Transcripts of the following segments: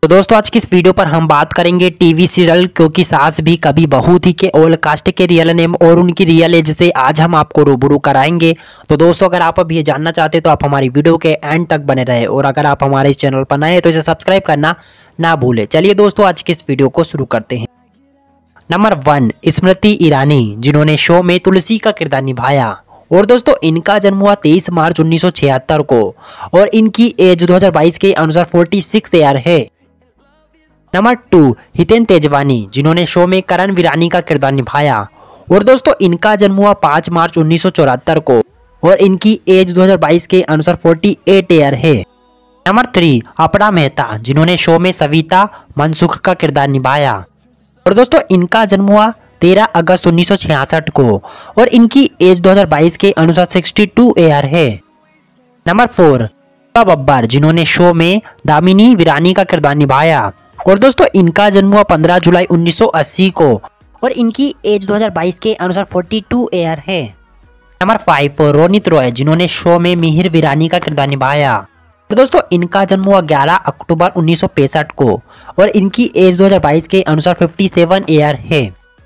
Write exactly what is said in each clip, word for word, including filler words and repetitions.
तो दोस्तों आज की इस वीडियो पर हम बात करेंगे टीवी सीरियल क्योंकि सास भी कभी बहू थी के ऑल कास्ट के रियल नेम और उनकी रियल एज से आज हम आपको रूबरू कराएंगे। तो दोस्तों अगर आप अभी ये जानना चाहते हैं तो आप हमारी वीडियो के एंड तक बने रहे और अगर आप हमारे इस चैनल पर नए हैं तो इसे सब्सक्राइब करना ना भूले। चलिए दोस्तों आज की इस वीडियो को शुरू करते हैं। नंबर वन, स्मृति ईरानी, जिन्होंने शो में तुलसी का किरदार निभाया और दोस्तों इनका जन्म हुआ तेईस मार्च उन्नीस सौ छिहत्तर को और इनकी एज दो हज़ार बाईस के अनुसार छियालीस ईयर है। नंबर टू, हितेन तेजवानी, जिन्होंने शो में करण वीरानी का किरदार निभाया और दोस्तों इनका जन्म हुआ पाँच मार्च उन्नीस सौ चौहत्तर को और इनकी एज दो हज़ार बाईस के अनुसार अड़तालीस ईयर है। नंबर थ्री, अपरा मेहता, जिन्होंने शो में सविता मनसुख का किरदार निभाया और दोस्तों इनका जन्म हुआ तेरह अगस्त उन्नीस सौ छियासठ को और इनकी एज दो हज़ार बाईस के अनुसार बासठ ईयर है। नंबर फोर, बब्बर, जिन्होंने शो में दामिनी वीरानी का किरदार निभाया और दोस्तों इनका जन्म हुआ पंद्रह जुलाई उन्नीस सौ अस्सी को और इनकी एज दो हज़ार बाईस के अनुसार बयालीस ईयर है। नंबर फाइव, रोनित रॉय, जिन्होंने शो में मिहिर वीरानी का किरदार निभाया और दोस्तों इनका जन्म हुआ ग्यारह अक्टूबर उन्नीस सौ पैंसठ को और इनकी एज दो हज़ार बाईस के अनुसार सत्तावन ईयर है।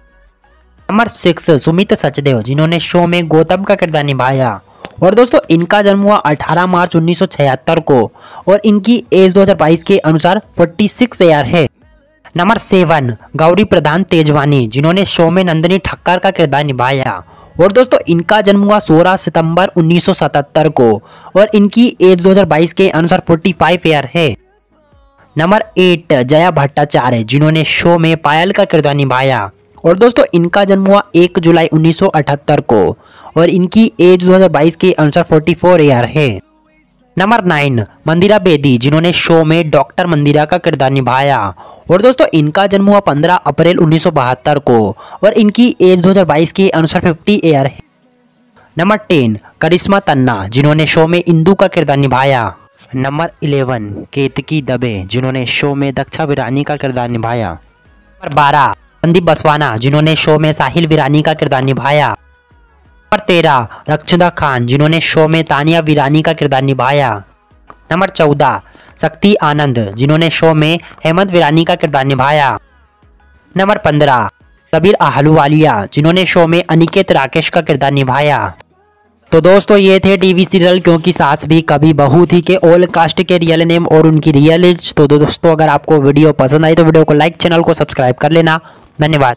नंबर सिक्स, सुमित सचदेव, जिन्होंने शो में गौतम का किरदार निभाया और दोस्तों इनका जन्म हुआ अठारह मार्च उन्नीस सौ छिहत्तर को और इनकी एज दो हज़ार बाईस के अनुसार छियालीस ईयर है। नंबर सेवन, गौरी प्रधान तेजवानी, जिन्होंने शो में नंदिनी ठक्कर का किरदार निभाया और दोस्तों इनका जन्म हुआ सोलह सितंबर उन्नीस सौ सतहत्तर को और इनकी एज दो हज़ार बाईस के अनुसार पैंतालीस ईयर है। नंबर एट, जया भट्टाचार्य, जिन्होंने शो में पायल का किरदार निभाया और दोस्तों इनका जन्म हुआ एक जुलाई उन्नीस सौ अठहत्तर को और इनकी एज दो हज़ार बाईस के अनुसार चौवालीस ईयर है। नंबर नाइन, मंदिरा बेदी, जिन्होंने शो में डॉक्टर मंदिरा का किरदार निभाया और दोस्तों इनका जन्म हुआ पंद्रह अप्रैल उन्नीस सौ बहत्तर को और इनकी एज दो हज़ार बाईस के अनुसार पचास ईयर है। नंबर टेन, करिश्मा तन्ना, जिन्होंने शो में इंदु का किरदार निभाया। नंबर इलेवन, केतकी दबे, जिन्होंने शो में दक्षा वीरानी का किरदार निभाया। नंबर बारह, संदीप बसवाना, जिन्होंने शो में साहिल वीरानी का किरदार निभाया। नंबर तेरह, रक्षदा खान, जिन्होंने शो में तानिया वीरानी का किरदार निभाया। नंबर चौदह, शक्ति आनंद, जिन्होंने शो में हेमंत वीरानी का किरदार निभाया। नंबर पंद्रह, सबीर आहलूवालिया, जिन्होंने शो में अनिकेत राकेश का किरदार निभाया। तो दोस्तों ये थे टीवी सीरियल क्योंकि सास भी कभी बहू थी के ऑल कास्ट के रियल नेम और उनकी रियल एज। तो दोस्तों अगर आपको वीडियो पसंद आई तो वीडियो को लाइक, चैनल को सब्सक्राइब कर लेना। धन्यवाद।